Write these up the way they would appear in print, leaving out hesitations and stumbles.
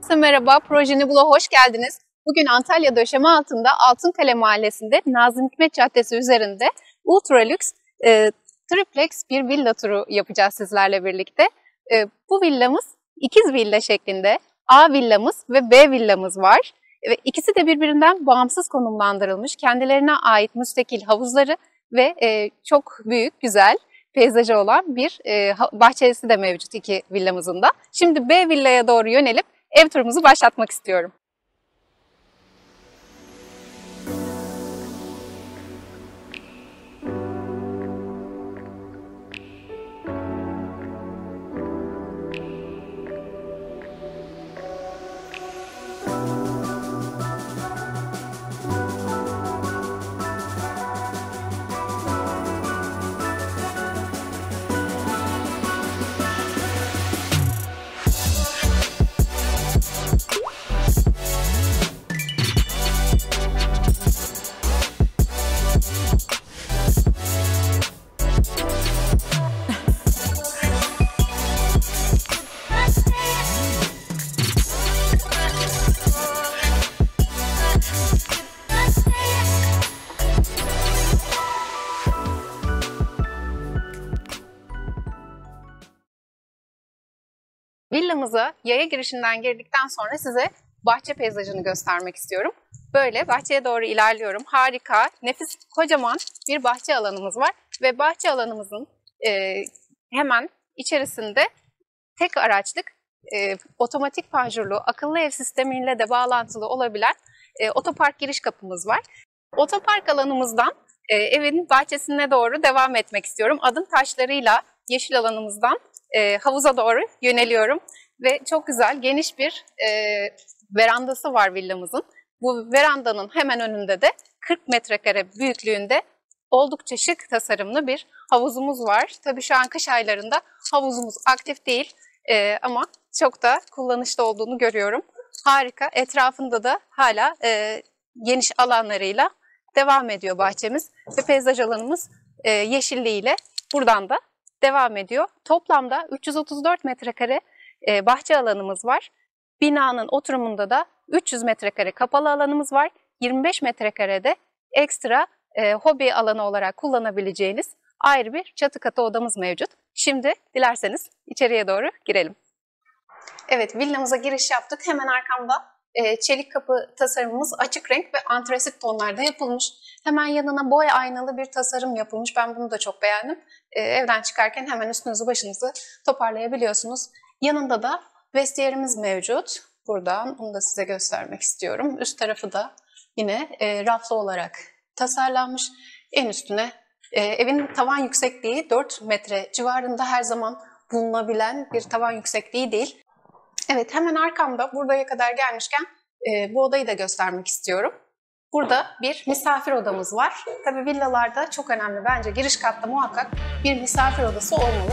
Herkese merhaba, Proje Nebula hoş geldiniz. Bugün Antalya Döşeme Altı'nda Altınkale Mahallesi'nde Nazım Hikmet Caddesi üzerinde ultra lüks triplex bir villa turu yapacağız sizlerle birlikte. Bu villamız ikiz villa şeklinde. A villamız ve B villamız var. Ve ikisi de birbirinden bağımsız konumlandırılmış. Kendilerine ait müstakil havuzları ve çok büyük, güzel peyzajı olan bir bahçesi de mevcut iki villamızın da. Şimdi B villaya doğru yönelip ev turumuzu başlatmak istiyorum. Villamıza yaya girişinden girdikten sonra size bahçe peyzajını göstermek istiyorum. Böyle bahçeye doğru ilerliyorum. Harika, nefis, kocaman bir bahçe alanımız var. Ve bahçe alanımızın hemen içerisinde tek araçlık, otomatik panjurlu, akıllı ev sistemiyle de bağlantılı olabilen otopark giriş kapımız var. Otopark alanımızdan evin bahçesine doğru devam etmek istiyorum. Adım taşlarıyla yeşil alanımızdan havuza doğru yöneliyorum ve çok güzel geniş bir verandası var villamızın. Bu verandanın hemen önünde de 40 metrekare büyüklüğünde oldukça şık tasarımlı bir havuzumuz var. Tabii şu an kış aylarında havuzumuz aktif değil ama çok da kullanışlı olduğunu görüyorum. Harika, etrafında da hala geniş alanlarıyla devam ediyor bahçemiz ve peyzaj alanımız yeşilliğiyle buradan da devam ediyor. Toplamda 334 metrekare bahçe alanımız var. Binanın oturumunda da 300 metrekare kapalı alanımız var. 25 metrekarede ekstra hobi alanı olarak kullanabileceğiniz ayrı bir çatı katı odamız mevcut. Şimdi dilerseniz içeriye doğru girelim. Evet, villamıza giriş yaptık. Hemen arkamda çelik kapı tasarımımız açık renk ve antresit tonlarda yapılmış. Hemen yanına boy aynalı bir tasarım yapılmış. Ben bunu da çok beğendim. Evden çıkarken hemen üstünüzü başınızı toparlayabiliyorsunuz. Yanında da vestiyerimiz mevcut. Buradan bunu da size göstermek istiyorum. Üst tarafı da yine raflı olarak tasarlanmış. En üstüne evin tavan yüksekliği 4 metre civarında, her zaman bulunabilen bir tavan yüksekliği değil. Evet, hemen arkamda buraya kadar gelmişken bu odayı da göstermek istiyorum. Burada bir misafir odamız var. Tabii villalarda çok önemli, bence giriş katta muhakkak bir misafir odası olmalı.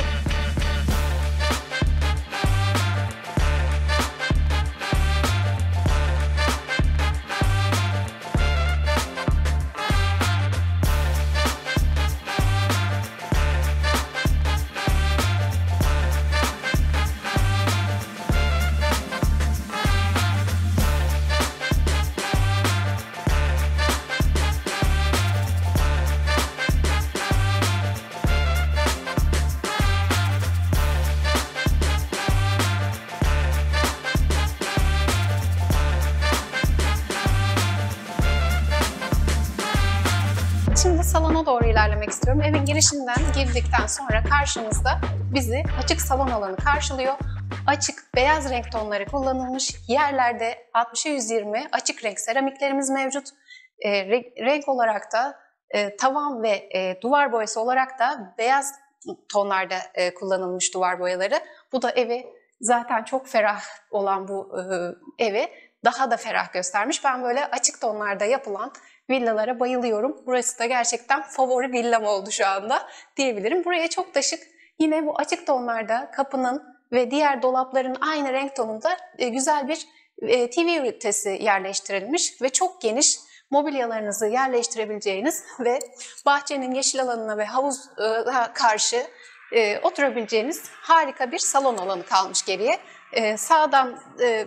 Şimdi salona doğru ilerlemek istiyorum. Evin girişinden girdikten sonra karşımızda bizi açık salon alanı karşılıyor. Açık beyaz renk tonları kullanılmış. Yerlerde 60'a 120 açık renk seramiklerimiz mevcut. Renk olarak da tavan ve duvar boyası olarak da beyaz tonlarda kullanılmış duvar boyaları. Bu da evi, zaten çok ferah olan bu evi daha da ferah göstermiş. Ben böyle açık tonlarda yapılan villalara bayılıyorum. Burası da gerçekten favori villam oldu şu anda diyebilirim. Buraya çok da şık, yine bu açık tonlarda kapının ve diğer dolapların aynı renk tonunda güzel bir TV ünitesi yerleştirilmiş ve çok geniş mobilyalarınızı yerleştirebileceğiniz ve bahçenin yeşil alanına ve havuza karşı oturabileceğiniz harika bir salon alanı kalmış geriye. Sağdan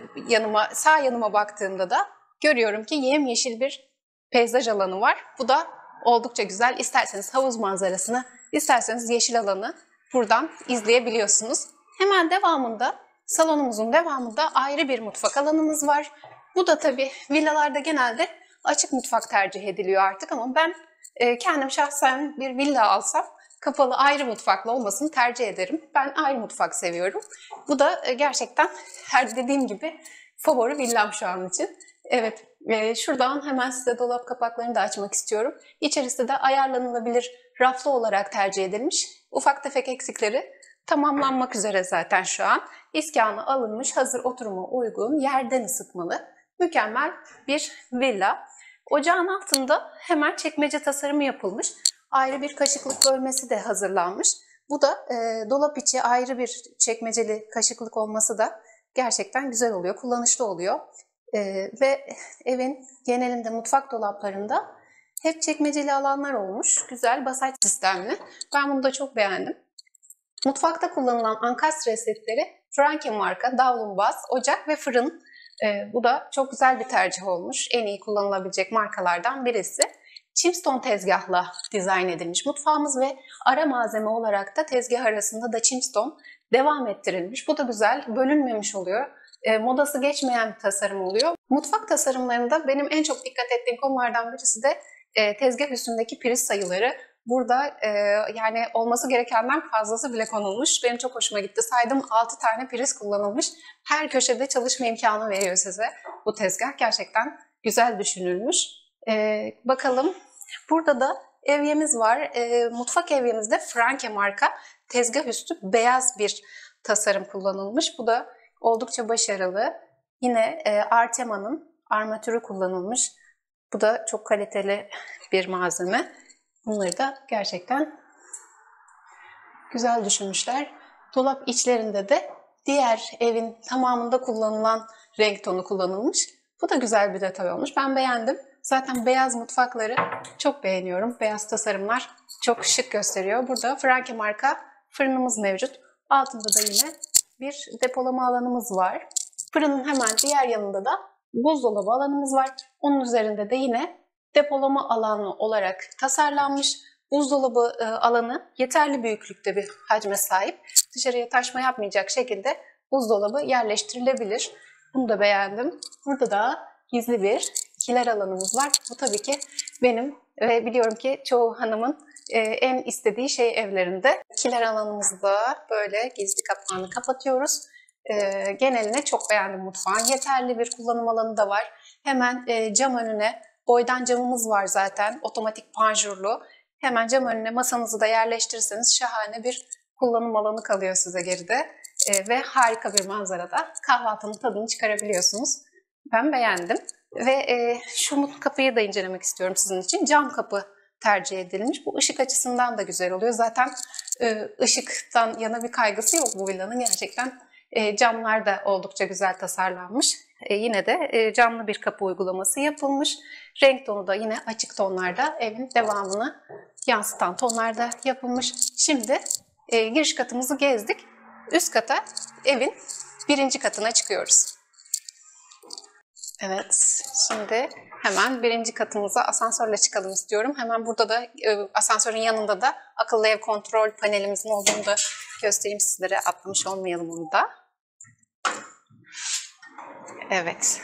sağ yanıma baktığımda da görüyorum ki yemyeşil bir peyzaj alanı var. Bu da oldukça güzel. İsterseniz havuz manzarasını, isterseniz yeşil alanı buradan izleyebiliyorsunuz. Hemen devamında, salonumuzun devamında ayrı bir mutfak alanımız var. Bu da tabii villalarda genelde açık mutfak tercih ediliyor artık ama ben kendim şahsen bir villa alsam kapalı ayrı mutfaklı olmasını tercih ederim. Ben ayrı mutfak seviyorum. Bu da gerçekten her dediğim gibi favori villam şu an için. Evet, şuradan hemen size dolap kapaklarını da açmak istiyorum. İçerisi de ayarlanılabilir raflı olarak tercih edilmiş. Ufak tefek eksikleri tamamlanmak üzere zaten şu an. İskanı alınmış, hazır oturuma uygun, yerden ısıtmalı, mükemmel bir villa. Ocağın altında hemen çekmece tasarımı yapılmış. Ayrı bir kaşıklık bölmesi de hazırlanmış. Bu da dolap içi ayrı bir çekmeceli kaşıklık olması da gerçekten güzel oluyor, kullanışlı oluyor. Ve evin genelinde mutfak dolaplarında hep çekmeceli alanlar olmuş. Güzel basaç sistemli. Ben bunu da çok beğendim. Mutfakta kullanılan ankastre setleri Franke marka, davlumbaz, ocak ve fırın. Bu da çok güzel bir tercih olmuş. En iyi kullanılabilecek markalardan birisi. Chimstone tezgahla dizayn edilmiş mutfağımız ve ara malzeme olarak da tezgah arasında da Chimstone devam ettirilmiş. Bu da güzel, bölünmemiş oluyor. Modası geçmeyen bir tasarım oluyor. Mutfak tasarımlarında benim en çok dikkat ettiğim konulardan birisi de tezgah üstündeki priz sayıları. Burada yani olması gerekenden fazlası bile konulmuş. Benim çok hoşuma gitti. Saydım 6 tane priz kullanılmış. Her köşede çalışma imkanı veriyor size. Bu tezgah gerçekten güzel düşünülmüş. Bakalım. Burada da evyemiz var. Mutfak evyemizde Franke marka tezgah üstü beyaz bir tasarım kullanılmış. Bu da oldukça başarılı. Yine Artema'nın armatürü kullanılmış. Bu da çok kaliteli bir malzeme. Bunları da gerçekten güzel düşünmüşler. Dolap içlerinde de diğer evin tamamında kullanılan renk tonu kullanılmış. Bu da güzel bir detay olmuş. Ben beğendim. Zaten beyaz mutfakları çok beğeniyorum. Beyaz tasarımlar çok şık gösteriyor. Burada Franke marka fırınımız mevcut. Altında da yine bir depolama alanımız var. Fırının hemen diğer yanında da buzdolabı alanımız var. Onun üzerinde de yine depolama alanı olarak tasarlanmış. Buzdolabı alanı yeterli büyüklükte bir hacme sahip. Dışarıya taşma yapmayacak şekilde buzdolabı yerleştirilebilir. Bunu da beğendim. Burada da gizli bir kiler alanımız var. Bu tabii ki benim ve biliyorum ki çoğu hanımın en istediği şey evlerinde. Kiler alanımızı da böyle gizli kapağını kapatıyoruz. Geneline çok beğendim mutfağın. Yeterli bir kullanım alanı da var. Hemen cam önüne boydan camımız var zaten. Otomatik panjurlu. Hemen cam önüne masanızı da yerleştirirseniz şahane bir kullanım alanı kalıyor size geride. Ve harika bir manzarada kahvaltının tadını çıkarabiliyorsunuz. Ben beğendim. Ve şu kapıyı da incelemek istiyorum sizin için. Cam kapı tercih edilmiş. Bu ışık açısından da güzel oluyor. Zaten ışıktan yana bir kaygısı yok bu villanın. Gerçekten camlar da oldukça güzel tasarlanmış. Yine de camlı bir kapı uygulaması yapılmış. Renk tonu da yine açık tonlarda, evin devamını yansıtan tonlarda yapılmış. Şimdi giriş katımızı gezdik. Üst kata, evin birinci katına çıkıyoruz. Evet, şimdi hemen birinci katımıza asansörle çıkalım istiyorum. Hemen burada da asansörün yanında da akıllı ev kontrol panelimizin olduğunu da göstereyim sizlere. Atlamış olmayalım onu da. Evet.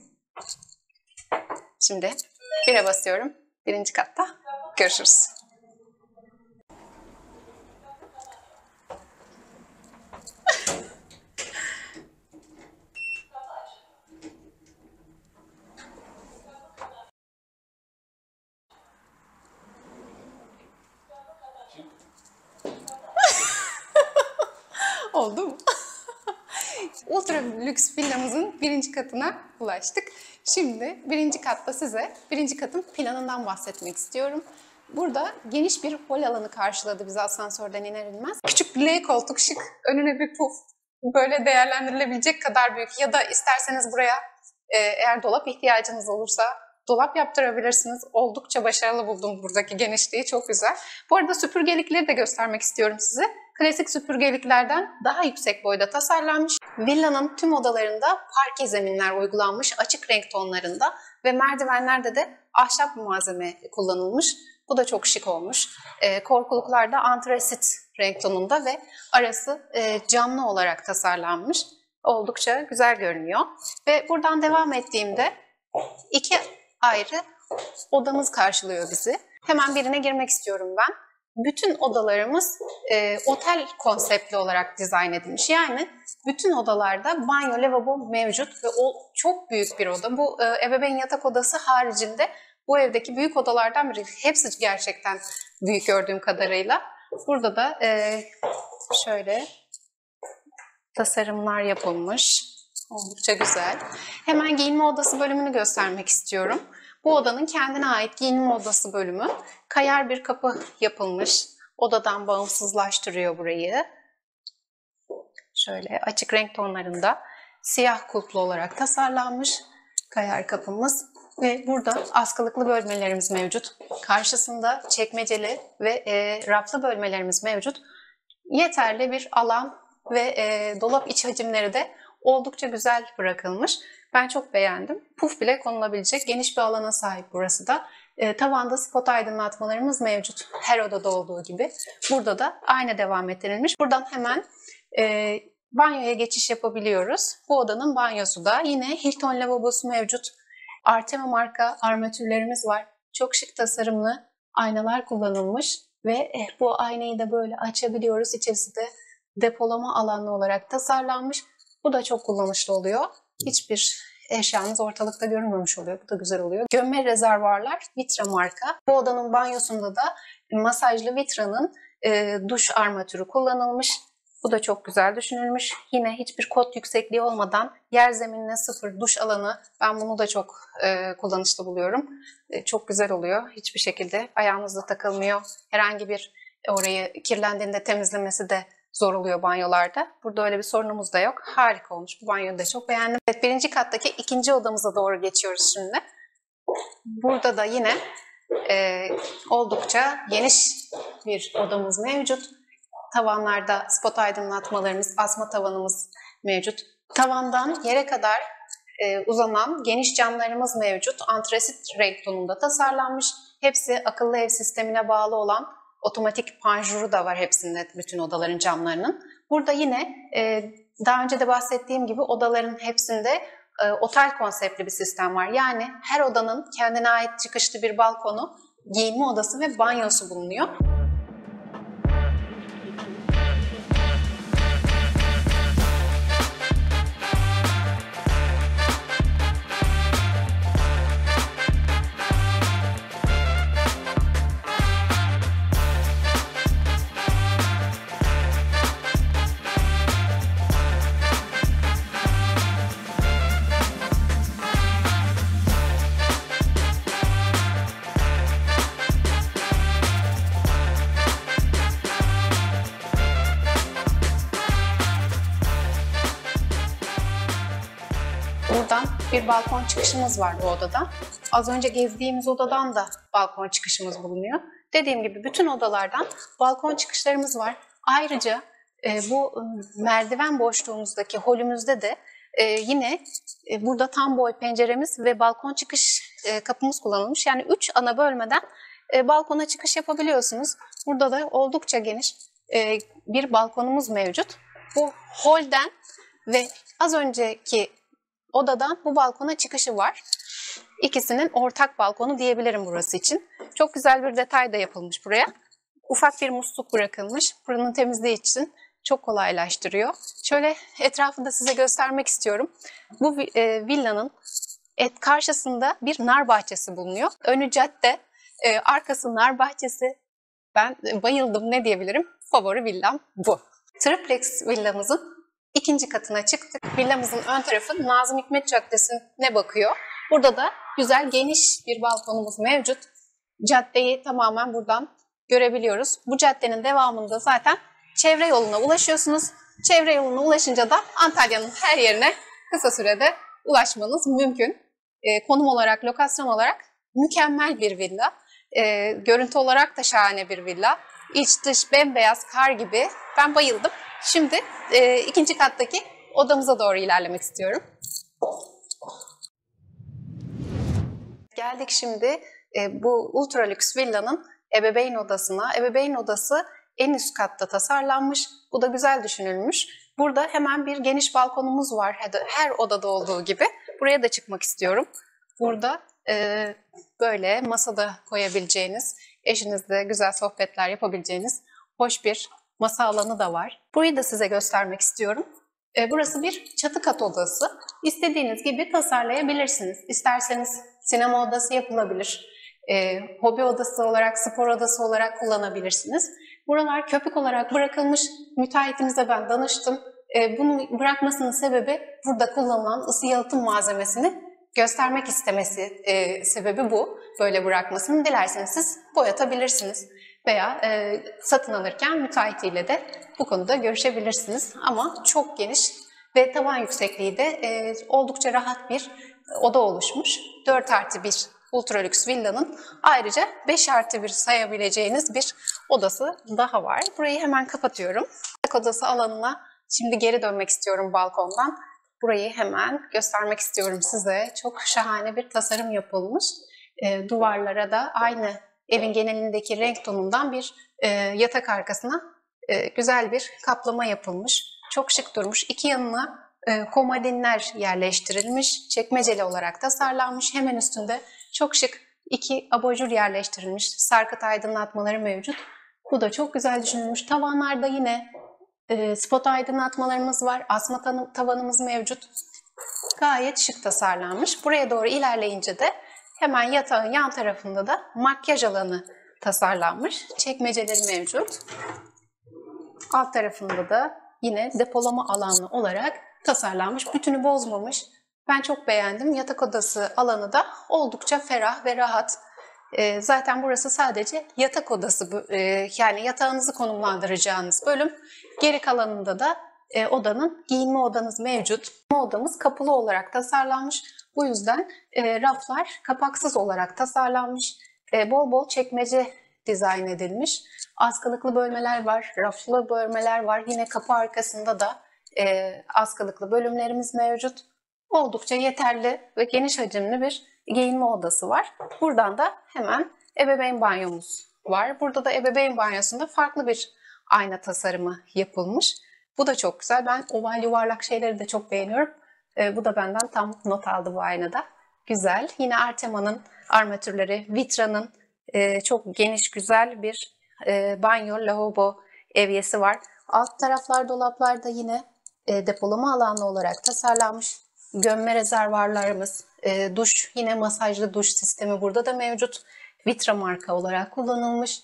Şimdi 1'e basıyorum. Birinci katta görüşürüz. Oldu mu? Ultra lüks villamızın birinci katına ulaştık. Şimdi birinci katta size birinci katın planından bahsetmek istiyorum. Burada geniş bir hol alanı karşıladı bizi asansörden iner inmez. Küçük L koltuk şık, önüne bir puf. Böyle değerlendirilebilecek kadar büyük. Ya da isterseniz buraya eğer dolap ihtiyacınız olursa dolap yaptırabilirsiniz. Oldukça başarılı buldum buradaki genişliği. Çok güzel. Bu arada süpürgelikleri de göstermek istiyorum size. klasik süpürgeliklerden daha yüksek boyda tasarlanmış. Villanın tüm odalarında parke zeminler uygulanmış açık renk tonlarında ve merdivenlerde de ahşap bir malzeme kullanılmış. Bu da çok şık olmuş. Korkuluklar da antrasit renk tonunda ve arası camlı olarak tasarlanmış. Oldukça güzel görünüyor. Ve buradan devam ettiğimde iki ayrı odamız karşılıyor bizi. Hemen birine girmek istiyorum ben. Bütün odalarımız otel konseptli olarak dizayn edilmiş. Yani bütün odalarda banyo, lavabo mevcut ve o çok büyük bir oda. Bu ebeveyn yatak odası haricinde bu evdeki büyük odalardan biri. Hepsi gerçekten büyük gördüğüm kadarıyla. Burada da şöyle tasarımlar yapılmış. Oldukça güzel. Hemen giyinme odası bölümünü göstermek istiyorum. Bu odanın kendine ait giyinme odası bölümü. Kayar bir kapı yapılmış. Odadan bağımsızlaştırıyor burayı. Şöyle açık renk tonlarında siyah kulplu olarak tasarlanmış kayar kapımız. Ve burada askılıklı bölmelerimiz mevcut. Karşısında çekmeceli ve raflı bölmelerimiz mevcut. Yeterli bir alan ve dolap iç hacimleri de oldukça güzel bırakılmış. Ben çok beğendim. Puf bile konulabilecek geniş bir alana sahip burası da. Tavanda spot aydınlatmalarımız mevcut. Her odada olduğu gibi. Burada da aynı devam ettirilmiş. Buradan hemen banyoya geçiş yapabiliyoruz. Bu odanın banyosu da yine Hilton lavabosu mevcut. Artema marka armatürlerimiz var. Çok şık tasarımlı aynalar kullanılmış ve bu aynayı da böyle açabiliyoruz. İçerisi de depolama alanı olarak tasarlanmış. Bu da çok kullanışlı oluyor. Hiçbir eşyanız ortalıkta görünmemiş oluyor. Bu da güzel oluyor. Gömme rezervuarlar Vitra marka. Bu odanın banyosunda da masajlı Vitra'nın duş armatürü kullanılmış. Bu da çok güzel düşünülmüş. Yine hiçbir kot yüksekliği olmadan yer zeminine sıfır duş alanı. Ben bunu da çok kullanışlı buluyorum. Çok güzel oluyor. Hiçbir şekilde ayağınızda takılmıyor. Herhangi bir orayı kirlendiğinde temizlemesi de zor oluyor banyolarda. Burada öyle bir sorunumuz da yok. Harika olmuş. Bu banyoyu da çok beğendim. Evet, birinci kattaki ikinci odamıza doğru geçiyoruz şimdi. Burada da yine oldukça geniş bir odamız mevcut. Tavanlarda spot aydınlatmalarımız, asma tavanımız mevcut. Tavandan yere kadar uzanan geniş camlarımız mevcut. Antrasit renk tonunda tasarlanmış. Hepsi akıllı ev sistemine bağlı olan otomatik panjuru da var hepsinde, bütün odaların camlarının. Burada yine daha önce de bahsettiğim gibi odaların hepsinde otel konseptli bir sistem var. Yani her odanın kendine ait çıkışlı bir balkonu, giyinme odası ve banyosu bulunuyor. Buradan bir balkon çıkışımız var bu odada. Az önce gezdiğimiz odadan da balkon çıkışımız bulunuyor. Dediğim gibi bütün odalardan balkon çıkışlarımız var. Ayrıca bu merdiven boşluğumuzdaki holümüzde de yine burada tam boy penceremiz ve balkon çıkış kapımız kullanılmış. Yani 3 ana bölmeden balkona çıkış yapabiliyorsunuz. Burada da oldukça geniş bir balkonumuz mevcut. Bu holden ve az önceki odadan bu balkona çıkışı var. İkisinin ortak balkonu diyebilirim burası için. Çok güzel bir detay da yapılmış buraya. Ufak bir musluk bırakılmış. Buranın temizliği için çok kolaylaştırıyor. Şöyle etrafında size göstermek istiyorum. Bu villanın karşısında bir nar bahçesi bulunuyor. Önü cadde, arkası nar bahçesi. Ben bayıldım, ne diyebilirim? Favori villam bu. Triplex villamızın İkinci katına çıktık. Villamızın ön tarafı Nazım Hikmet Caddesi'ne bakıyor. Burada da güzel geniş bir balkonumuz mevcut. Caddeyi tamamen buradan görebiliyoruz. Bu caddenin devamında zaten çevre yoluna ulaşıyorsunuz. Çevre yoluna ulaşınca da Antalya'nın her yerine kısa sürede ulaşmanız mümkün. Konum olarak, lokasyon olarak mükemmel bir villa. Görüntü olarak da şahane bir villa. İç dış bembeyaz kar gibi. Ben bayıldım. Şimdi ikinci kattaki odamıza doğru ilerlemek istiyorum. Geldik şimdi bu ultra lüks villanın ebeveyn odasına. Ebeveyn odası en üst katta tasarlanmış. Bu da güzel düşünülmüş. Burada hemen bir geniş balkonumuz var. Her odada olduğu gibi. Buraya da çıkmak istiyorum. Burada böyle masada koyabileceğiniz, eşinizle güzel sohbetler yapabileceğiniz hoş bir masa alanı da var. Burayı da size göstermek istiyorum. Burası bir çatı kat odası. İstediğiniz gibi tasarlayabilirsiniz. İsterseniz sinema odası yapılabilir. Hobi odası olarak, spor odası olarak kullanabilirsiniz. Buralar köpük olarak bırakılmış. Müteahhitimize ben danıştım. Bunu bırakmasının sebebi burada kullanılan ısı yalıtım malzemesini göstermek istemesi sebebi bu. Böyle bırakmasını dilerseniz siz boyatabilirsiniz. Veya satın alırken müteahhitiyle de bu konuda görüşebilirsiniz. Ama çok geniş ve tavan yüksekliği de oldukça rahat bir oda oluşmuş. 4+1 ultra lüks villanın ayrıca 5+1 sayabileceğiniz bir odası daha var. Burayı hemen kapatıyorum. Yatak odası alanına şimdi geri dönmek istiyorum balkondan. Burayı hemen göstermek istiyorum size. Çok şahane bir tasarım yapılmış. Duvarlara da aynı evin genelindeki renk tonundan bir yatak arkasına güzel bir kaplama yapılmış. Çok şık durmuş. İki yanına komodinler yerleştirilmiş. Çekmeceli olarak tasarlanmış. Hemen üstünde çok şık 2 abajur yerleştirilmiş. Sarkıt aydınlatmaları mevcut. Bu da çok güzel düşünülmüş. Tavanlarda yine spot aydınlatmalarımız var. Asma tavanımız mevcut. Gayet şık tasarlanmış. Buraya doğru ilerleyince de hemen yatağın yan tarafında da makyaj alanı tasarlanmış. Çekmeceleri mevcut. Alt tarafında da yine depolama alanı olarak tasarlanmış. Bütünü bozmamış. Ben çok beğendim. Yatak odası alanı da oldukça ferah ve rahat. Zaten burası sadece yatak odası, yani yatağınızı konumlandıracağınız bölüm. Geri kalanında da odanın giyinme odanız mevcut. Giyinme odamız kapılı olarak tasarlanmış. Bu yüzden raflar kapaksız olarak tasarlanmış. Bol bol çekmece dizayn edilmiş. Askılıklı bölmeler var, raflı bölmeler var. Yine kapı arkasında da askılıklı bölümlerimiz mevcut. Oldukça yeterli ve geniş hacimli bir giyinme odası var. Buradan da hemen ebeveyn banyomuz var. Burada da ebeveyn banyosunda farklı bir ayna tasarımı yapılmış. Bu da çok güzel. Ben oval yuvarlak şeyleri de çok beğeniyorum. Bu da benden tam not aldı bu aynada. Güzel. Yine Artema'nın armatürleri, Vitra'nın çok geniş güzel bir banyo, lavabo evyesi var. Alt taraflar dolaplarda yine depolama alanı olarak tasarlanmış. Gömme rezervarlarımız, duş, yine masajlı duş sistemi burada da mevcut. Vitra marka olarak kullanılmış.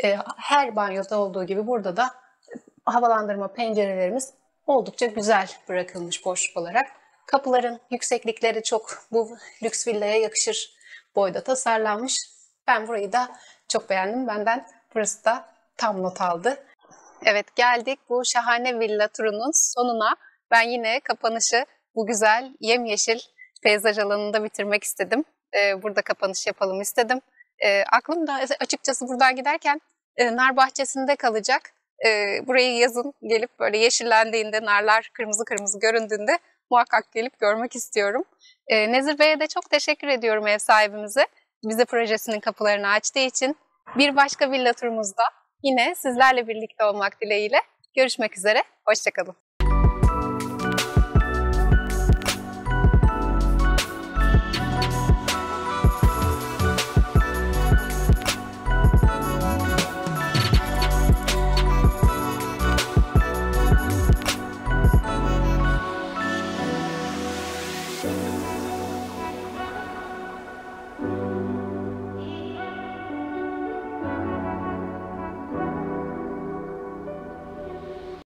Her banyoda olduğu gibi burada da havalandırma pencerelerimiz oldukça güzel bırakılmış boşluk olarak. Kapıların yükseklikleri çok bu lüks villaya yakışır boyda tasarlanmış. Ben burayı da çok beğendim. Benden burası da tam not aldı. Evet, geldik bu şahane villa turunun sonuna. Ben yine kapanışı bu güzel yemyeşil peyzaj alanında bitirmek istedim. Burada kapanış yapalım istedim. Aklım da açıkçası buradan giderken nar bahçesinde kalacak. Burayı yazın gelip böyle yeşillendiğinde, narlar kırmızı kırmızı göründüğünde muhakkak gelip görmek istiyorum. Nezir Bey'e de çok teşekkür ediyorum, ev sahibimize. Bize projesinin kapılarını açtığı için. Bir başka villa turumuzda yine sizlerle birlikte olmak dileğiyle görüşmek üzere. Hoşça kalın.